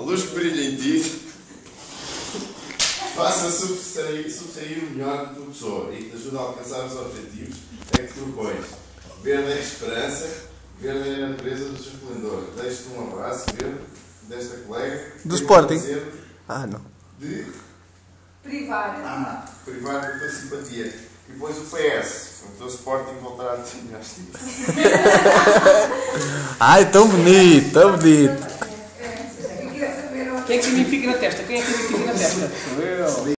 luz que brilha em ti faça sobressair o melhor da tua pessoa e que te ajude a alcançar os objetivos a que te propões. Verde é a esperança, verde é a natureza do seu esplendor. Deixo-te um abraço verde desta colega. Do Sporting? Não. De Privar. privar da tua simpatia. E depois o PS, o teu Sporting voltará a te investir. Ai, tão bonito, tão bonito. Queria saber onde. Quem é que significa na testa? Quem é que significa na testa? Sou eu.